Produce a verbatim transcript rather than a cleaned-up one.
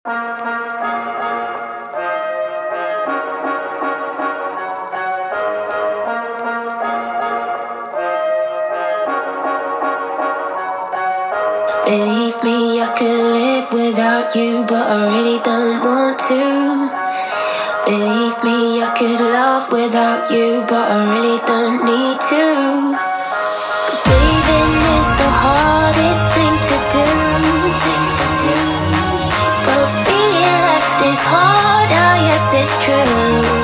Believe me, I could live without you, but I really don't want to. Believe me, I could love without you, but I really don't need to. 'Cause leaving is the hardest thing to do, thing to do. But being left is hard, oh yes it's true.